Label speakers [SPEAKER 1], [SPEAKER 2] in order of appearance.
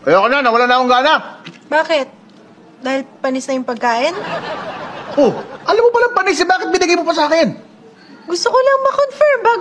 [SPEAKER 1] Ayoko na, nawala na akong gana.
[SPEAKER 2] Bakit? Dahil panis na yung pagkain?
[SPEAKER 1] Oh, alam mo palang panis, bakit binigay mo pa sa akin?
[SPEAKER 2] Gusto ko lang ma-confirm.